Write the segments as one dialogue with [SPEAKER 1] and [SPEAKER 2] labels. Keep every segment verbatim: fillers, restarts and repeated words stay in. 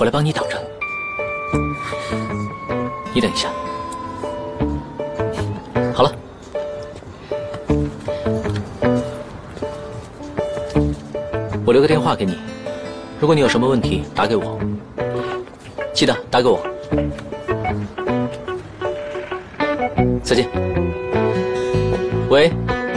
[SPEAKER 1] 来帮你挡着。你等一下。好了，我留个电话给你，如果你有什么问题，打给我。记得打给我。再见。喂。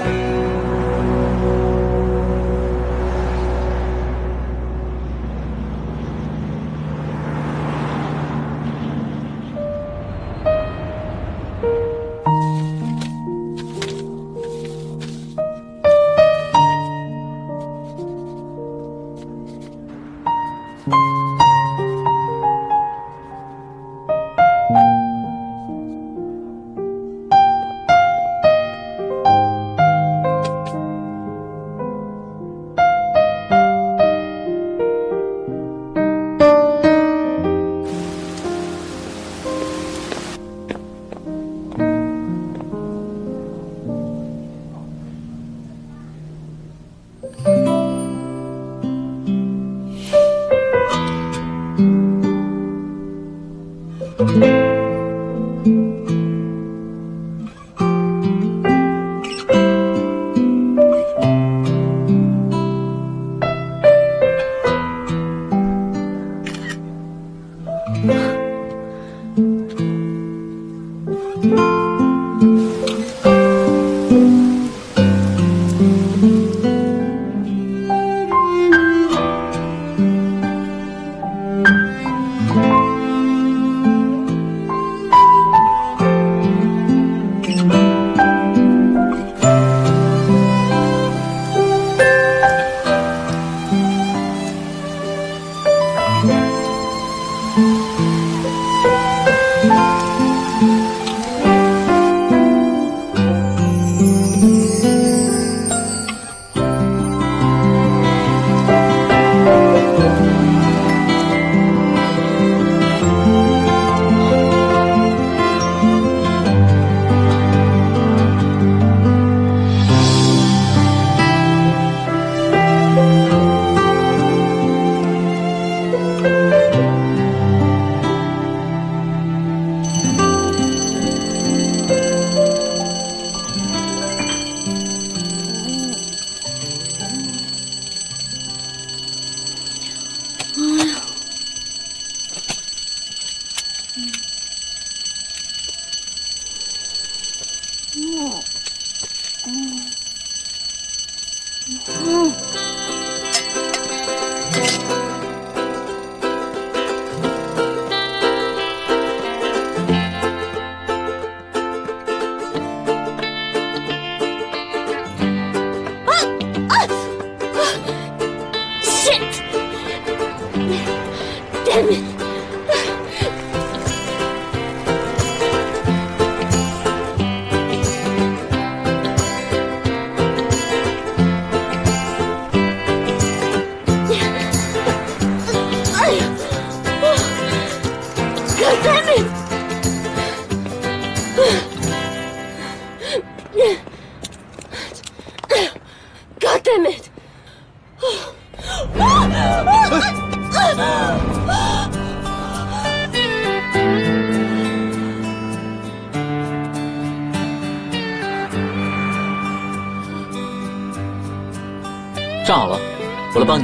[SPEAKER 1] 站好了，我来帮你。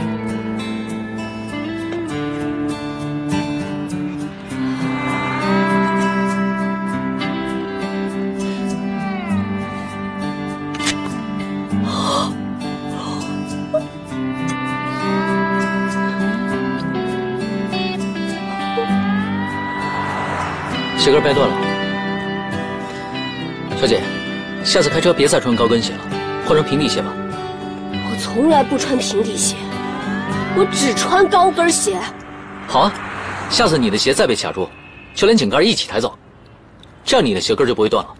[SPEAKER 1] 鞋跟掰断了，小姐，下次开车别再穿高跟鞋了，换成平底鞋吧。
[SPEAKER 2] 我从来不穿平底鞋，我只穿高跟鞋。
[SPEAKER 1] 好啊，下次你的鞋再被卡住，就连井盖一起抬走，这样你的鞋跟就不会断了。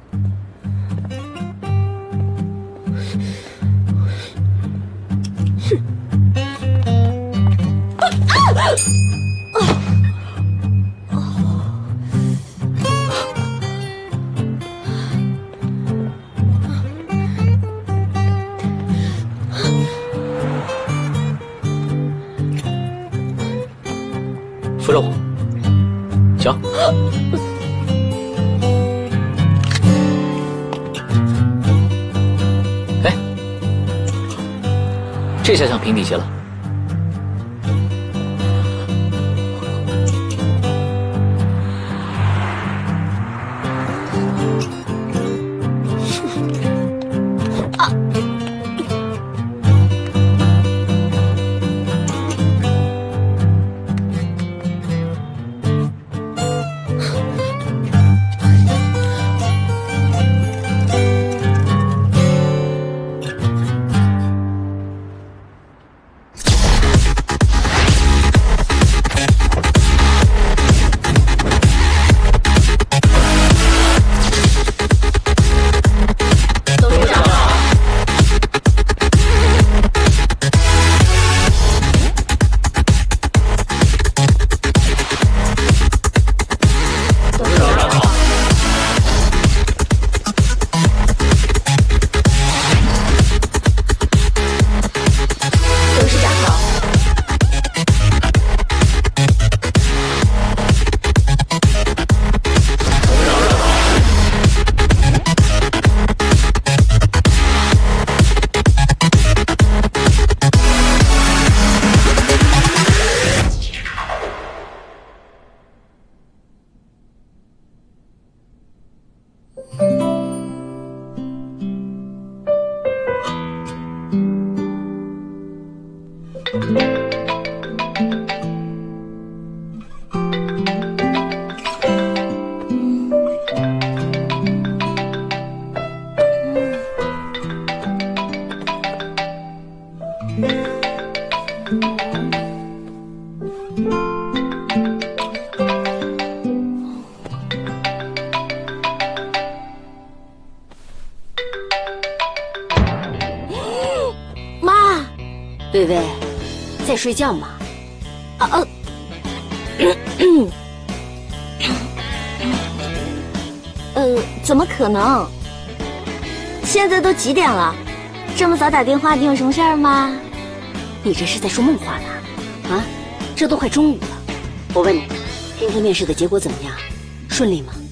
[SPEAKER 1] 扶着我，瞧。哎，这下像平底鞋了。
[SPEAKER 2] 薇薇，在睡觉吗？啊啊！呃，怎么可能？现在都几点了？这么早打电话，你有什么事儿吗？你这是在说梦话呢？啊，这都快中午了。我问你，今天面试的结果怎么样？顺利吗？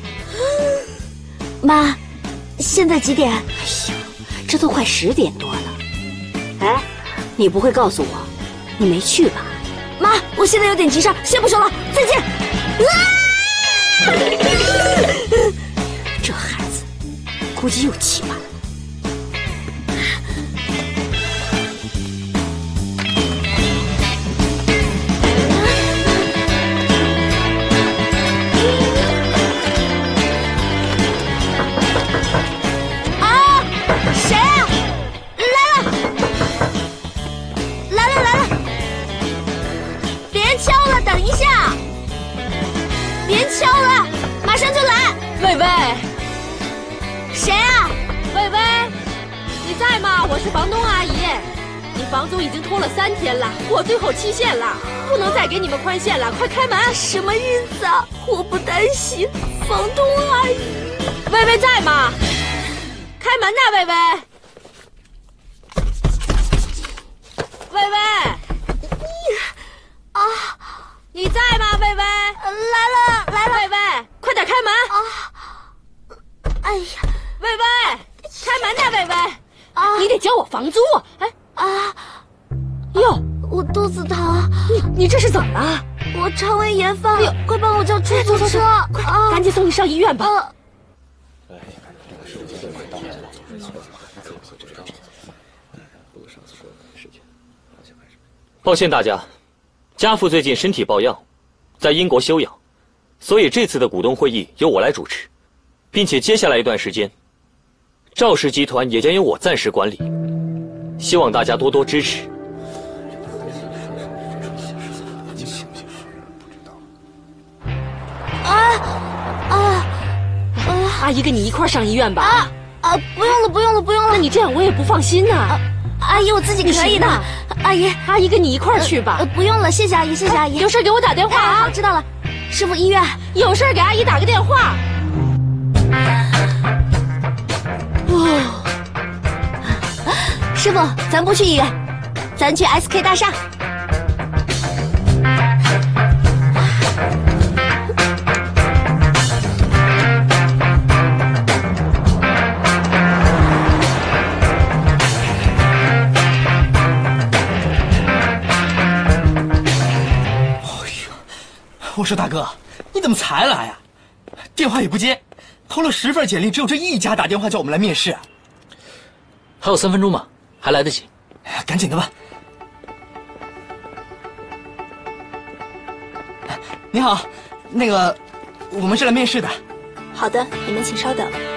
[SPEAKER 2] 妈，现在几点？哎呀，这都快十点多了。哎。你不会告诉我，你没去吧？妈，我现在有点急事，先不说了，再见。啊、这孩子估计又气完了。啊，谁啊？来了！来了来了！别敲了，等一下！别敲了，马上就来。
[SPEAKER 3] 薇薇，
[SPEAKER 2] 谁啊？
[SPEAKER 3] 薇薇，你在吗？我是房东阿姨。你房租已经拖了三天了，过最后期限了，不能再给你们宽限了，快开门！
[SPEAKER 2] 什么意思啊？我不担心，房东阿姨。
[SPEAKER 3] 薇薇在吗？开门呐，薇薇。薇薇，
[SPEAKER 2] 啊，
[SPEAKER 3] 你在吗？薇薇，
[SPEAKER 2] 来了来了，
[SPEAKER 3] 薇薇，快点开门！
[SPEAKER 2] 啊，哎呀，
[SPEAKER 3] 薇薇，开门呐，薇薇！
[SPEAKER 2] 啊，
[SPEAKER 3] 你得交我房租。哎
[SPEAKER 2] 啊，
[SPEAKER 3] 哟，
[SPEAKER 2] 我肚子疼。
[SPEAKER 3] 你你这是怎么了？
[SPEAKER 2] 我肠胃炎犯了，快帮我叫出租车！
[SPEAKER 3] 快，
[SPEAKER 2] 啊，
[SPEAKER 3] 赶紧送你上医院吧。
[SPEAKER 2] 啊，
[SPEAKER 1] 抱歉大家，家父最近身体抱恙，在英国休养，所以这次的股东会议由我来主持，并且接下来一段时间，赵氏集团也将由我暂时管理，希望大家多多支持。
[SPEAKER 2] 啊啊啊！
[SPEAKER 3] 阿姨跟你一块上医院吧。
[SPEAKER 2] 啊啊！不用了，不用了，不用了。
[SPEAKER 3] 那你这样我也不放心呐。啊，
[SPEAKER 2] 阿姨，我自己可以的。阿姨，
[SPEAKER 3] 阿姨跟你一块去吧。
[SPEAKER 2] 呃，不用了，谢谢阿姨，谢谢阿姨。
[SPEAKER 3] 有事给我打电话啊。
[SPEAKER 2] 好，知道了。师傅，医院
[SPEAKER 3] 有事给阿姨打个电话。
[SPEAKER 2] 哦，师傅，咱不去医院，咱去 S K 大厦。
[SPEAKER 4] 说大哥，你怎么才来呀？电话也不接，投了十份简历，只有这一家打电话叫我们来面试。
[SPEAKER 5] 还有三分钟嘛，还来得及。
[SPEAKER 4] 赶紧的吧。你好，那个，我们是来面试的。
[SPEAKER 6] 好的，你们请稍等。